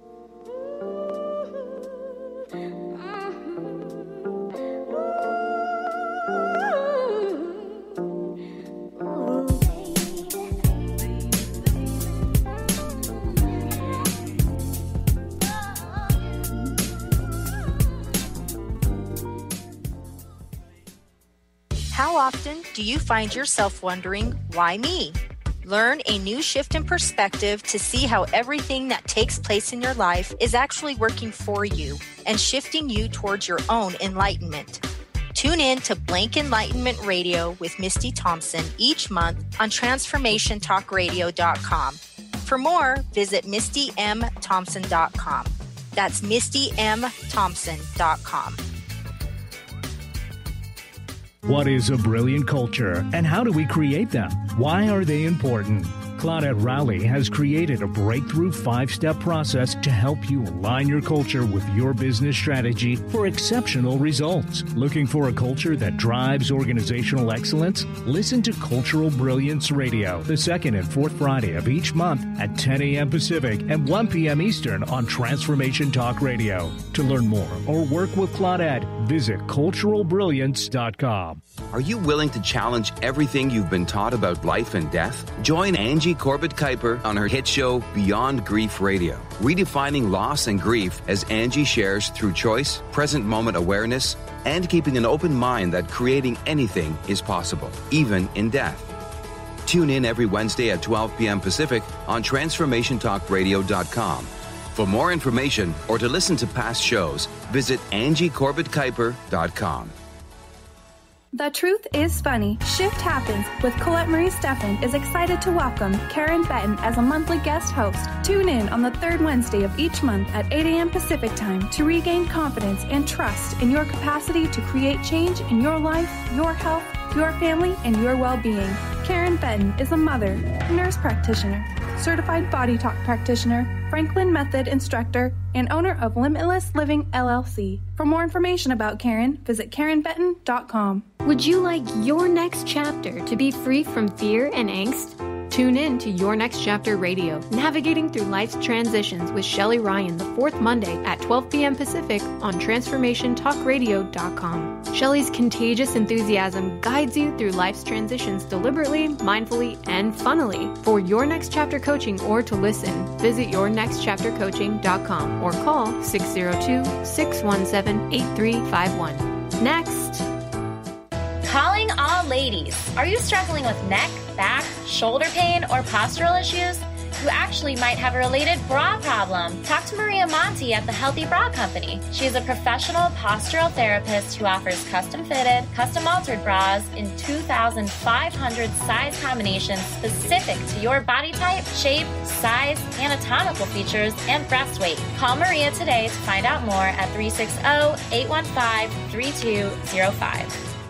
Speaker 18: How often do you find yourself wondering, why me? Learn a new shift in perspective to see how everything that takes place in your life is actually working for you and shifting you towards your own enlightenment. Tune in to Blank Enlightenment Radio with Misty Thompson each month on transformation talk radio dot com. For more, visit misty m thompson dot com. That's misty m thompson dot com.
Speaker 12: What is a brilliant culture, and how do we create them? Why are they important? Claudette Rowley has created a breakthrough five-step process to help you align your culture with your business strategy for exceptional results. Looking for a culture that drives organizational excellence? Listen to Cultural Brilliance Radio the second and fourth Friday of each month at ten a.m. Pacific and one p.m. Eastern on Transformation Talk Radio. To learn more or work with Claudette, visit cultural brilliance dot com.
Speaker 19: Are you willing to challenge everything you've been taught about life and death? Join Angie Corbett-Kuiper on her hit show Beyond Grief Radio, redefining loss and grief as Angie shares through choice, present moment awareness, and keeping an open mind that creating anything is possible, even in death. Tune in every Wednesday at twelve p.m. Pacific on transformation talk radio dot com. For more information or to listen to past shows, visit angie corbett kuiper dot com.
Speaker 20: The Truth is Funny. Shift Happens with Colette Marie Steffen is excited to welcome Karen Benton as a monthly guest host. Tune in on the third Wednesday of each month at eight a.m. Pacific Time to regain confidence and trust in your capacity to create change in your life, your health, your family, and your well-being. Karen Benton is a mother, nurse practitioner, certified body talk practitioner, Franklin Method instructor, and owner of Limitless Living L L C. For more information about Karen, visit karen benton dot com.
Speaker 14: Would you like your next chapter to be free from fear and angst? Tune in to Your Next Chapter Radio, navigating through life's transitions with Shelley Ryan the fourth Monday at twelve p.m. Pacific on transformation talk radio dot com. Shelley's contagious enthusiasm guides you through life's transitions deliberately, mindfully, and funnily. For Your Next Chapter coaching or to listen, visit your next chapter coaching dot com or call six zero two, six one seven, eight three five one. Next.
Speaker 21: Calling all ladies. Are you struggling with neck, back, shoulder pain, or postural issues? You actually might have a related bra problem. Talk to Maria Monti at the Healthy Bra Company. She is a professional postural therapist who offers custom-fitted, custom-altered bras in two thousand five hundred size combinations specific to your body type, shape, size, anatomical features, and breast weight. Call Maria today to find out more at three six zero, eight one five, three two zero five.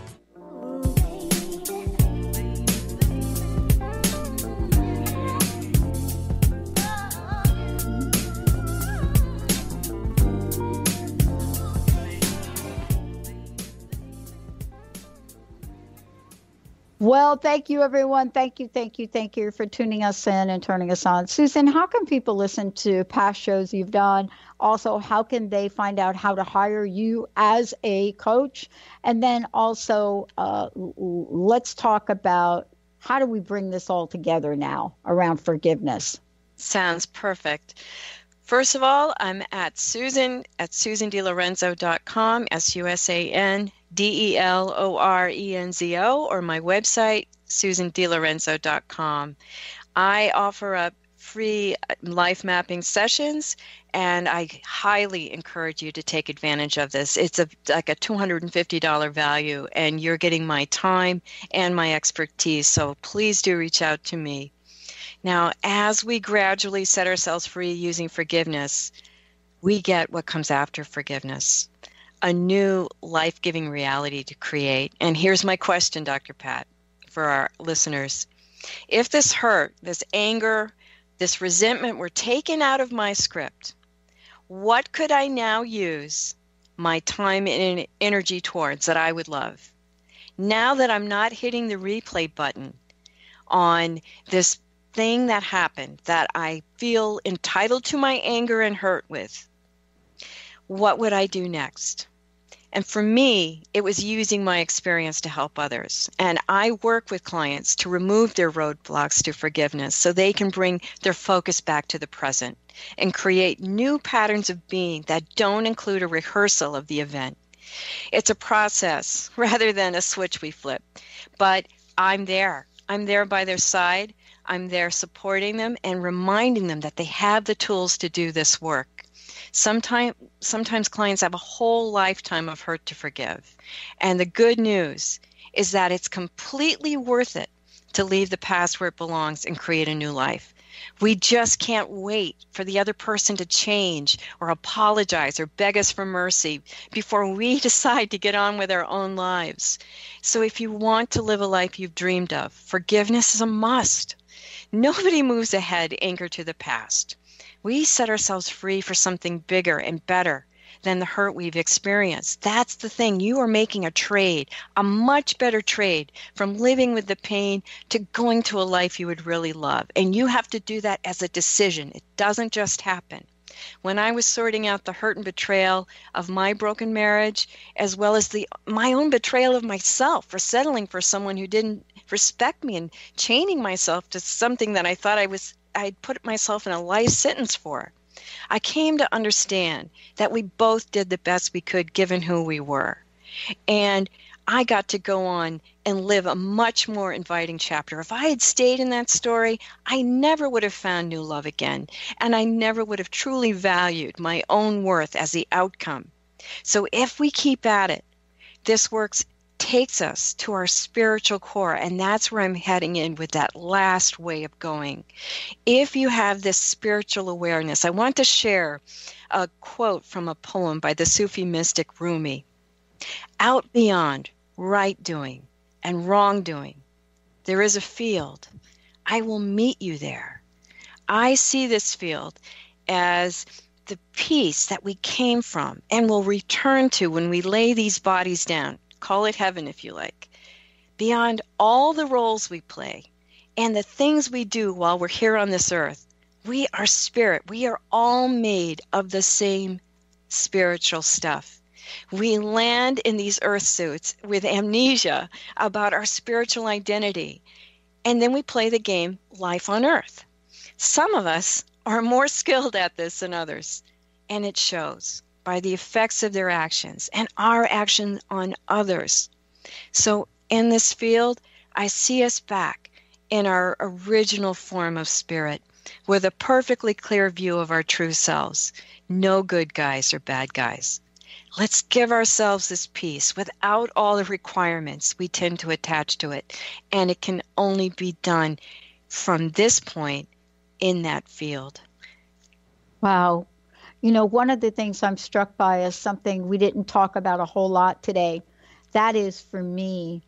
Speaker 3: Well, thank you, everyone. Thank you, thank you, thank you for tuning us in and turning us on. Susan, how can people listen to past shows you've done? Also, how can they find out how to hire you as a coach? And then also, uh, let's talk about how do we bring this all together now around forgiveness?
Speaker 2: Sounds perfect. First of all, I'm at Susan at susan de lorenzo dot com, S U S A N D E L O R E N Z O, or my website, susan de lorenzo dot com. I offer up free life mapping sessions, and I highly encourage you to take advantage of this. It's a like a two hundred fifty dollars value, and you're getting my time and my expertise, so please do reach out to me. Now, as we gradually set ourselves free using forgiveness, we get what comes after forgiveness, a new life-giving reality to create. And here's my question, Doctor Pat, for our listeners. If this hurt, this anger, this resentment were taken out of my script, what could I now use my time and energy towards that I would love? Now that I'm not hitting the replay button on this thing that happened that I feel entitled to my anger and hurt with, what would I do next? And for me, it was using my experience to help others. And I work with clients to remove their roadblocks to forgiveness so they can bring their focus back to the present and create new patterns of being that don't include a rehearsal of the event. It's a process rather than a switch we flip. But I'm there. I'm there by their side. I'm there supporting them and reminding them that they have the tools to do this work. Sometimes, sometimes clients have a whole lifetime of hurt to forgive. And the good news is that it's completely worth it to leave the past where it belongs and create a new life. We just can't wait for the other person to change or apologize or beg us for mercy before we decide to get on with our own lives. So if you want to live a life you've dreamed of, forgiveness is a must. Nobody moves ahead anchored to the past. We set ourselves free for something bigger and better than the hurt we've experienced. That's the thing. You are making a trade, a much better trade from living with the pain to going to a life you would really love. And you have to do that as a decision. It doesn't just happen. When I was sorting out the hurt and betrayal of my broken marriage, as well as the my own betrayal of myself for settling for someone who didn't respect me and chaining myself to something that I thought I was I'd put myself in a life sentence for, I came to understand that we both did the best we could given who we were. And I got to go on and live a much more inviting chapter. If I had stayed in that story, I never would have found new love again, and I never would have truly valued my own worth as the outcome. So if we keep at it, this work takes us to our spiritual core, and that's where I'm heading in with that last way of going. If you have this spiritual awareness, I want to share a quote from a poem by the Sufi mystic Rumi. Out beyond right doing and wrongdoing, there is a field. I will meet you there. I see this field as the peace that we came from and will return to when we lay these bodies down. Call it heaven if you like. Beyond all the roles we play and the things we do while we're here on this earth, we are spirit. We are all made of the same spiritual stuff. We land in these earth suits with amnesia about our spiritual identity, and then we play the game life on earth. Some of us are more skilled at this than others, and it shows by the effects of their actions and our action on others. So in this field, I see us back in our original form of spirit with a perfectly clear view of our true selves. No good guys or bad guys. Let's give ourselves this peace without all the requirements we tend to attach to it. And it can only be done from this point in that field.
Speaker 3: Wow. You know, one of the things I'm struck by is something we didn't talk about a whole lot today. That is, for me,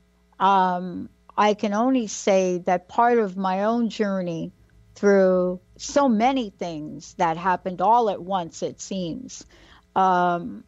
Speaker 3: um, I can only say that part of my own journey through so many things that happened all at once, it seems, um,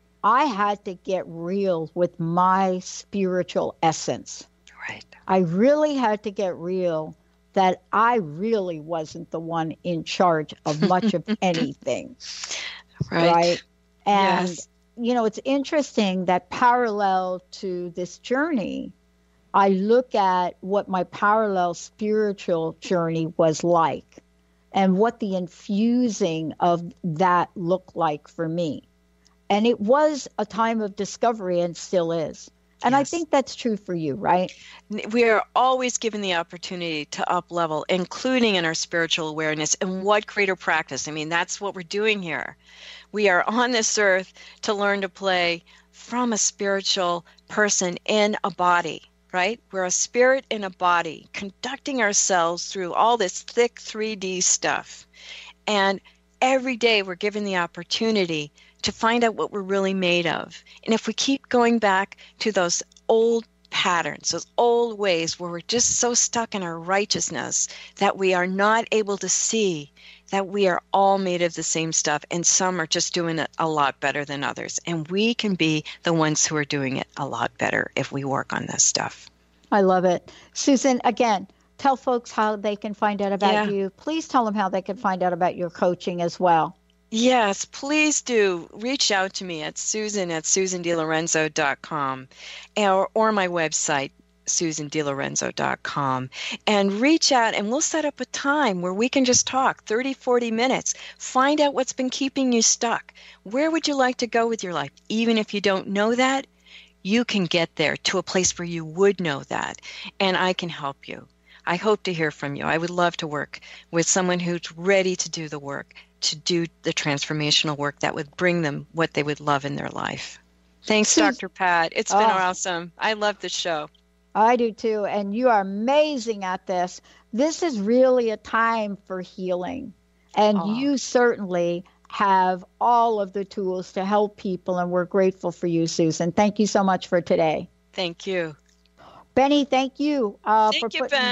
Speaker 3: I had to get real with my spiritual essence.
Speaker 2: Right.
Speaker 3: I really had to get real that I really wasn't the one in charge of much of anything.
Speaker 2: Right.
Speaker 3: Right. And,
Speaker 2: yes.
Speaker 3: you know, it's interesting that parallel to this journey, I look at what my parallel spiritual journey was like and what the infusing of that looked like for me. And it was a time of discovery and still is. And yes. I think that's true for you, right?
Speaker 2: We are always given the opportunity to up level, including in our spiritual awareness. And what greater practice? I mean, that's what we're doing here. We are on this earth to learn to play from a spiritual person in a body, right? We're a spirit in a body, conducting ourselves through all this thick three D stuff. And every day we're given the opportunity to find out what we're really made of. And if we keep going back to those old patterns, those old ways where we're just so stuck in our righteousness that we are not able to see that we are all made of the same stuff, and some are just doing it a lot better than others. And we can be the ones who are doing it a lot better if we work on this stuff.
Speaker 3: I love it. Susan, again, tell folks how they can find out about
Speaker 2: Yeah.
Speaker 3: you. Please tell them how they can find out about your coaching as well.
Speaker 2: Yes, please do reach out to me at Susan at susan de lorenzo dot com or, or my website, susan de lorenzo dot com, and reach out and we'll set up a time where we can just talk thirty, forty minutes. Find out what's been keeping you stuck. Where would you like to go with your life? Even if you don't know that, you can get there to a place where you would know that, and I can help you. I hope to hear from you. I would love to work with someone who's ready to do the work, to do the transformational work that would bring them what they would love in their life. Thanks, Doctor Pat. It's been
Speaker 3: Oh.
Speaker 2: awesome. I love the show.
Speaker 3: I do too. And you are amazing at this. This is really a time for healing. And
Speaker 2: Oh.
Speaker 3: you certainly have all of the tools to help people. And we're grateful for you, Susan. Thank you so much for today.
Speaker 2: Thank you.
Speaker 3: Benny, thank you. Uh,
Speaker 2: Thank
Speaker 3: for
Speaker 2: you,
Speaker 3: putting,
Speaker 2: Ben.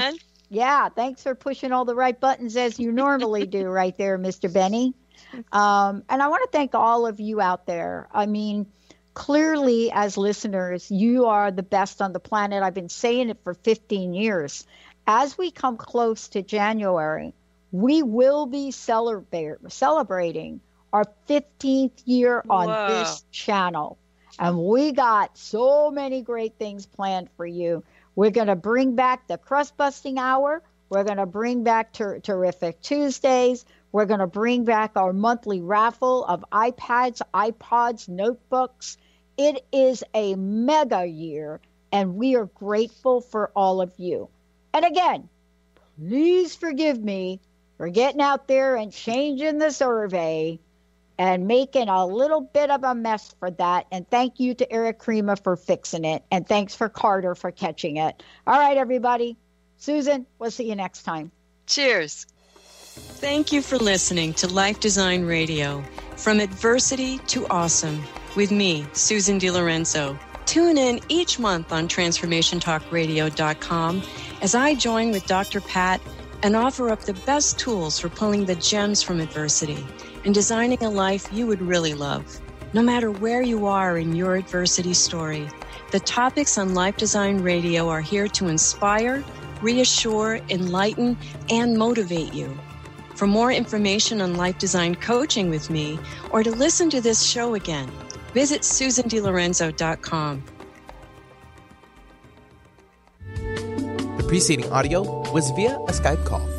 Speaker 3: Yeah, thanks for pushing all the right buttons as you normally do right there, Mister Benny. Um, and I want to thank all of you out there. I mean, clearly, as listeners, you are the best on the planet. I've been saying it for fifteen years. As we come close to January, we will be celebra- celebrating our fifteenth year on
Speaker 2: Whoa.
Speaker 3: this channel. And we got so many great things planned for you. We're going to bring back the crust busting hour. We're going to bring back ter- terrific Tuesdays. We're going to bring back our monthly raffle of iPads, iPods, notebooks. It is a mega year, and we are grateful for all of you. And again, please forgive me for getting out there and changing the survey and making a little bit of a mess for that. And thank you to Eric Crema for fixing it. And thanks for Carter for catching it. All right, everybody. Susan, we'll see you next time.
Speaker 2: Cheers. Thank you for listening to Life Design Radio, From Adversity to Awesome, with me, Susan DiLorenzo. Tune in each month on transformation talk radio dot com as I join with Doctor Pat and offer up the best tools for pulling the gems from adversity and designing a life you would really love. No matter where you are in your adversity story, the topics on Life Design Radio are here to inspire, reassure, enlighten, and motivate you. For more information on life design coaching with me, or to listen to this show again, visit susan di lorenzo dot com.
Speaker 1: The preceding audio was via a Skype call.